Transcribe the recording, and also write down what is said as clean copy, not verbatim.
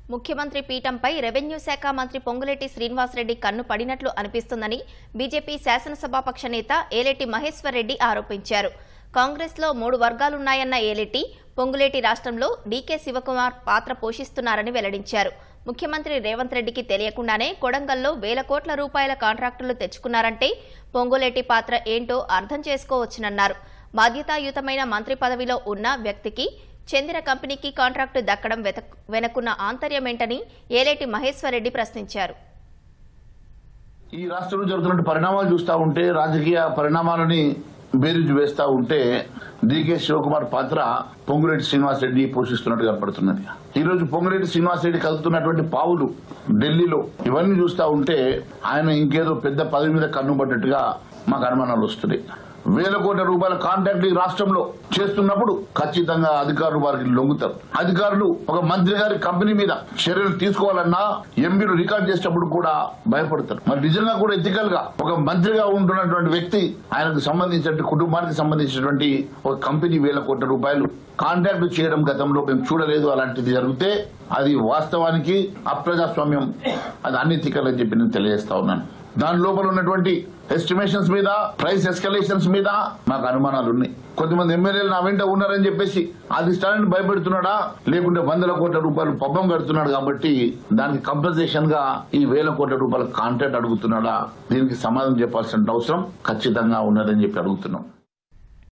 ముఖ్యమంత్రి పీఠంపై రెవెన్యూ శాఖ మంత్రి పొంగులేటి శ్రీనివాసరెడ్డి కన్ను పడినట్లు అనిపిస్తుందని బీజేపీ శాసనసభాపక్ష నేత ఏలేటి మహేశ్వర్ రెడ్డి ఆరోపించారు. కాంగ్రెస్ లో 3 వర్గాలున్నాయన్న ఏలేటి పొంగులేటి రాష్ట్రంలో డీకే శివకుమార్ పాత్ర పోషిస్తున్నారని వెల్లడించారు. ముఖ్యమంత్రి రేవంత్ రెడ్డికి తెలియకుండానే కొడంగల్లో వేల కోట్ల రూపాయల కాంట్రాక్టులు తెచ్చుకున్నారంటే పొంగులేటి పాత్ర ఏంటో అర్థం చేసుకోవచ్చునన్నారు. బాధ్యతాయుతమైన మంత్రి పదవిలో ఉన్న వ్యక్తికి చెందిన కంపెనీకి కాంట్రాక్టు దక్కడం వెనకున్న ఆంతర్యమేంటని ఏలేటి మహేశ్వర్ రెడ్డి ప్రశ్నించారు. ఈ రాష్ట్రంలో జరుగుతున్న పరిణామాలు చూస్తూ ఉంటే, రాజకీయ పరిణామాలని బేరీజు వేస్తూ ఉంటే డీకే శివకుమార్ పాత్ర పొంగులేటి శ్రీనివాసరెడ్డి పోషిస్తున్నట్టు కనపడుతున్నది. ఈ రోజు పొంగులేటి శ్రీనివాసరెడ్డి కలుగుతున్నటువంటి పావులు ఢిల్లీలో ఇవన్నీ చూస్తూ ఉంటే ఆయన ఇంకేదో పెద్ద పదవి మీద కన్నుబడ్డట్టుగా మాకు అనుమానాలు వస్తున్నాయి. వేల కోట్ల రూపాయల కాంట్రాక్ట్ ఈ రాష్ట్రంలో చేస్తున్నప్పుడు ఖచ్చితంగా అధికారులు వారికి లొంగుతారు. అధికారులు ఒక మంత్రి గారి కంపెనీ మీద చర్యలు తీసుకోవాలన్నా ఎంపీలు రికార్డ్ చేసేటప్పుడు కూడా భయపడతారు. మరి నిజంగా కూడా ఎథికల్ గా ఒక మంత్రిగా ఉంటున్నటువంటి వ్యక్తి ఆయనకు సంబంధించిన కుటుంబానికి సంబంధించినటువంటి ఒక కంపెనీ వేల కోట్ల రూపాయలు కాంట్రాక్ట్ చేయడం గతంలో మేము చూడలేదు. అలాంటిది జరిగితే అది వాస్తవానికి అప్రజాస్వామ్యం, అది అనెథికల్ అని చెప్పి నేను తెలియజేస్తా ఉన్నాను. దాని లోపల ఉన్నటువంటి ఎస్టిమేషన్స్ మీద, ప్రైస్ ఎస్కలేషన్స్ మీద మాకు అనుమానాలు ఉన్నాయి. కొంతమంది ఎమ్మెల్యేలు నా వెంట ఉన్నారని చెప్పేసి అధిష్టానాన్ని భయపెడుతున్నాడా, లేకుంటే వందల కోట్ల రూపాయలు పబ్బం కడుతున్నాడు కాబట్టి దానికి కంపెన్సేషన్ గా ఈ వేల కోట్ల రూపాయల కాంట్రాక్ట్ అడుగుతున్నాడా, దీనికి సమాధానం చెప్పాల్సిన అవసరం ఖచ్చితంగా ఉన్నదని చెప్పి అడుగుతున్నాం.